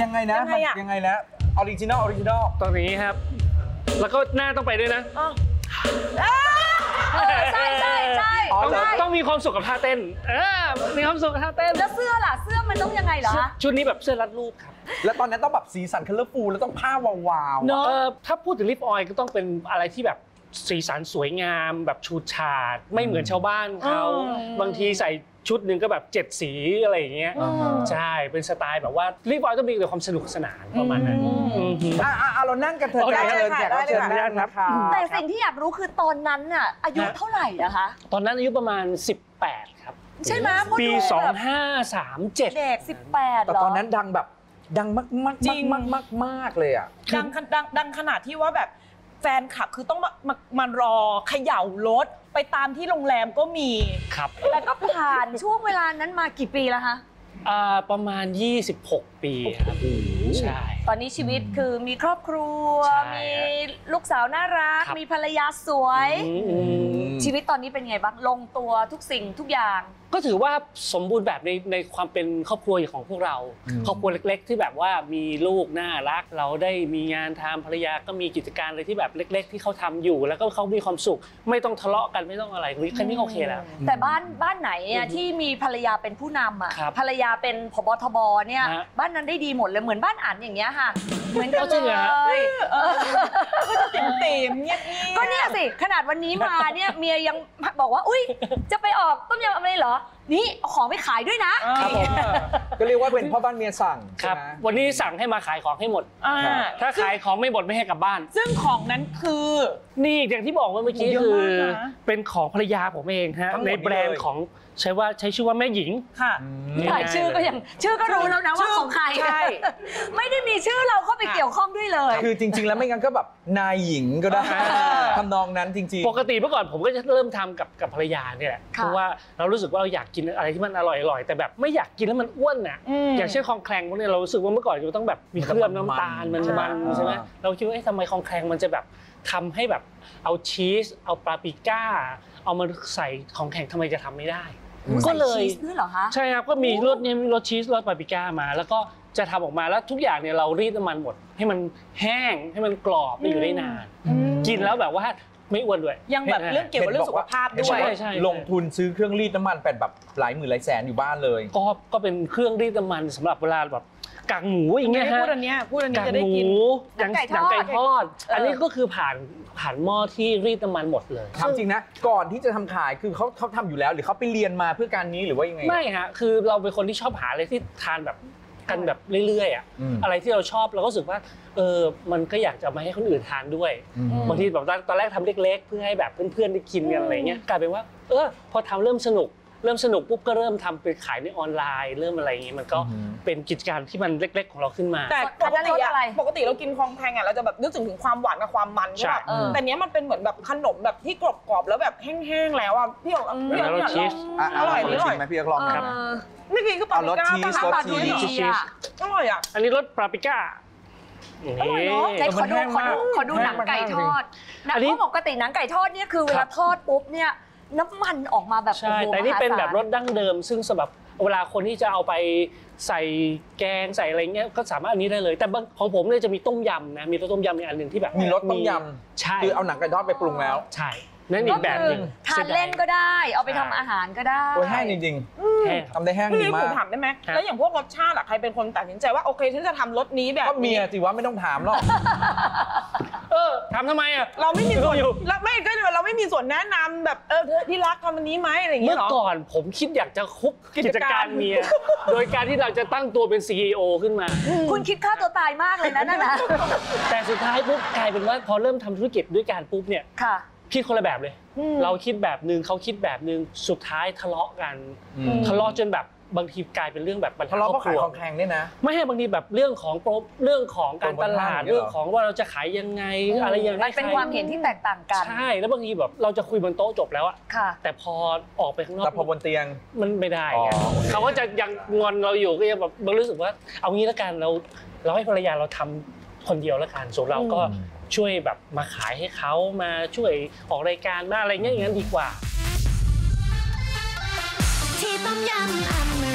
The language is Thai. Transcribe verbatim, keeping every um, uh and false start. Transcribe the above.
ยังไงนะยังไงนะออริจินอลออริจินอลตรงนี้ครับแล้วก็หน้าต้องไปด้วยนะใช่ใช่ใช่ต้องมีความสุขกับท่าเต้นเออมีความสุขกับท่าเต้นแล้วเสื้อล่ะเสื้อมันต้องยังไงเหรอชุดนี้แบบเสื้อรัดรูปครับแล้วตอนนั้นต้องแบบสีสันคัลเลอร์ฟูลแล้วต้องผ้าวาวๆเนอะถ้าพูดถึงลิปออยล์ก็ต้องเป็นอะไรที่แบบสีสันสวยงามแบบชูดฉาดไม่เหมือนชาวบ้านเขาบางทีใส่ชุดหนึ่งก็แบบเจ็ดสีอะไรอย่างเงี้ยใช่เป็นสไตล์แบบว่าลิปออยล์ต้องมีแต่ความสนุกสนานประมาณนั้นอ่ะอ่ะเรานั่งกันเถอะเชิญแขกรับเชิญได้นะคะแต่สิ่งที่อยากรู้คือตอนนั้นน่ะอายุเท่าไหร่นะคะตอนนั้นอายุประมาณสิบแปดครับใช่ไหมปีสองห้าสามเจ็ดเด็กสิบแปดแต่ตอนนั้นดังแบบดังมากมากมากมากมากเลยอ่ะดังดังดังขนาดที่ว่าแบบแฟนคลับคือต้องมามามารอเขย่ารถไปตามที่โรงแรมก็มีครับแล้วก็ผ่านช่วงเวลานั้นมากี่ปีแล้วคะอ่าประมาณยี่สิบหกปีครับใช่ตอนนี้ชีวิตคือมีครอบครัวมีลูกสาวน่ารักมีภรรยาสวยชีวิตตอนนี้เป็นไงบ้างลงตัวทุกสิ่งทุกอย่างก็ถือว่าสมบูรณ์แบบในในความเป็นครอบครัวของพวกเราครอบครัวเล็กๆที่แบบว่ามีลูกน่ารักเราได้มีงานทำภรรยาก็มีกิจการอะไรที่แบบเล็กๆที่เขาทำอยู่แล้วก็เขามีความสุขไม่ต้องทะเลาะกันไม่ต้องอะไรแค่นี้โอเคแล้วแต่บ้านบ้านไหนที่มีภรรยาเป็นผู้นำอ่ะภรรยาเป็นผบทบเนี่ยบ้านนั้นได้ดีหมดเลยเหมือนบ้านอ่านอย่างเงี้ยค่ะเหมือนกันเลยก็จะติ่มติ่มเงียบๆก็เนี่ยสิขนาดวันนี้มาเนี่ยเมียยังบอกว่าอุ้ยจะไปออกต้มยำอะไรเหรอนี่เอาของไปขายด้วยนะครับผมก็เรียกว่าเป็นพ่อบ้านเมียสั่งครับวันนี้สั่งให้มาขายของให้หมดถ้าขายของไม่หมดไม่ให้กลับบ้านซึ่งของนั้นคือนี่อย่างที่บอกเมื่อกี้คือเป็นของภรรยาผมเองฮะในแบรนด์ของใช้ว่าใช้ชื่อว่าแม่หญิงค่ะชื่อก็ยังชื่อก็รู้แล้วนะว่าของใครใช่ไม่ได้มีชื่อเราเข้าไปเกี่ยวข้องด้วยเลยคือจริงๆแล้วไม่งั้นก็แบบนายหญิงก็ได้ทำนองนั้นจริงๆปกติเมื่อก่อนผมก็จะเริ่มทำกับกับภรรยาเนี่ยแหละเพราะว่าเรารู้สึกว่าเราอยากกินอะไรที่มันอร่อยๆแต่แบบไม่อยากกินแล้วมันอ้วนน่ะอย่างเช่นคองแคลงพวกนี้เรารู้สึกว่าเมื่อก่อนเราต้องแบบมีเคลือบน้ำตาลมันมันใช่ไหมเราคิดว่าทำไมคองแคลงมันจะแบบทำให้แบบเอาชีสเอาปาปริก้าเอามาใส่ของแข็งทำไมจะทำไม่ได้ก็เลยด้วยเหรอคะใช่ครับก็มีรสเนี่ยรสชีสรสปาปริก้ามาแล้วก็จะทำออกมาแล้วทุกอย่างเนี่ยเรารีดน้ำมันหมดให้มันแห้งให้มันกรอบไม่อยู่ได้นานกินแล้วแบบว่าไม่อ้วนด้วยยังแบบเรื่องเกี่ยวกับเรื่องสุขภาพด้วยลงทุนซื้อเครื่องรีดน้ำมันเป็นแบบหลายหมื่นหลายแสนอยู่บ้านเลยก็ก็เป็นเครื่องรีดน้ำมันสำหรับเวลาแบบกากหมูอย่างเงี้ยฮะพูดอันนี้พูดอันนี้จะได้กินหนังไก่ทอดอันนี้ก็คือผ่านผ่านหม้อที่รีดน้ำมันหมดเลยทำจริงนะก่อนที่จะทำขายคือเขาเขาทำอยู่แล้วหรือเขาไปเรียนมาเพื่อการนี้หรือว่ายังไงไม่ฮะคือเราเป็นคนที่ชอบหาอะไรที่ทานแบบกันแบบเรื่อยๆอ่ะอะไรที่เราชอบเราก็รู้สึกว่าเออมันก็อยากจะมาให้คนอื่นทานด้วยบางทีแบบตอนแรกทำเล็กๆเพื่อให้แบบเพื่อนๆได้กินกันอะไรเงี้ยกลายเป็นว่าเออพอทำเริ่มสนุกเริ่มสนุกปุ๊บก็เริ่มทำไปขายในออนไลน์เริ่มอะไรอย่างเงี้ยมันก็เป็นกิจการที่มันเล็กๆของเราขึ้นมาแต่ปกติอะปกติเรากินคองแพงอะเราจะแบบนึกถึงถึงความหวานกับความมันใช่ป่ะแต่เนี้ยมันเป็นเหมือนแบบขนมแบบที่กรอบๆแล้วแบบแห้งๆแล้วอะพี่อ๋อพี่อ๋ออยากลองอร่อยนี่อร่อยไหมพี่อ๋อลองครับไม่กินก็ปาปริก้ารสชีสอร่อยอะอันนี้รสปาปริก้าอร่อยเนาะขอดูขอดูขอดูหนังไก่ทอดนะเพราะปกติหนังไก่ทอดเนี่ยคือเวลาทอดปุ๊บเนี่ยน้ำมันออกมาแบบใช่แต่นี่เป็นแบบรสดั้งเดิมซึ่งสำหรับเวลาคนที่จะเอาไปใส่แกงใส่อะไรเงี้ยก็สามารถอันนี้ได้เลยแต่ของผมเนี่ยจะมีต้มยำนะมีรสต้มยำในอันหนึ่งที่แบบมีรสต้มยำใช่คือเอาหนังไก่ทอดไปปรุงแล้วใช่นั่นอีกแบบนึงทานเล่นก็ได้เอาไปทำอาหารก็ได้โอ้ยแห้งจริงๆทำได้แห้งดีมากผมถามได้ไหมแล้วอย่างพวกรสชาติอะใครเป็นคนตัดสินใจว่าโอเคฉันจะทำรสนี้แบบก็เมียสิว่าไม่ต้องถามหรอกเออทำทำไมอ่ะเราไม่มีส่วนเราไม่ก็เราไม่มีส่วนแนะนำแบบเออที่รักทำอันนี้ไหมอะไรอย่างเงี้ยหรอเมื่อก่อนผมคิดอยากจะคุบกิจการเมียโดยการที่เราจะตั้งตัวเป็น ซี อี โอ ขึ้นมาคุณคิดฆ่าตัวตายมากเลยนะนั่นนะแต่สุดท้ายปุ๊บกลายเป็นว่าพอเริ่มทำธุรกิจด้วยการปุ๊บเนี่ยคิดคนละแบบเลยเราคิดแบบนึงเขาคิดแบบนึงสุดท้ายทะเลาะกันทะเลาะจนแบบบางทีกลายเป็นเรื่องแบบปัญหาครอบครัวของแข่งเนี่ยนะไม่ให้บางทีแบบเรื่องของเรื่องของการตลาดเรื่องของว่าเราจะขายยังไงอะไรอย่างไรเป็นความเห็นที่แตกต่างกันใช่แล้วบางทีแบบเราจะคุยบนโต๊ะจบแล้วอะแต่พอออกไปข้างนอกแต่พอบนเตียงมันไม่ได้เขาก็จะยังงอนเราอยู่ก็ยังแบบรู้สึกว่าเอางี้แล้วกันเราเราให้ภรรยาเราทำคนเดียวแล้วกันส่วนเราก็ช่วยแบบมาขายให้เขามาช่วยออกรายการมาอะไรเงี้ยอย่างนั้นดีกว่าที่ต้มยำอเม